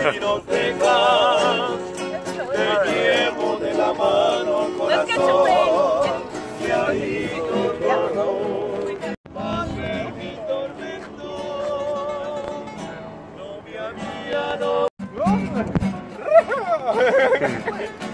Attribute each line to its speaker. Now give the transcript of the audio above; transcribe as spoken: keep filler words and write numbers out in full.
Speaker 1: y nos dejas, te llevo de la mano al corazón, y ahí tu amor va a ser mi tormento, novia mía, no.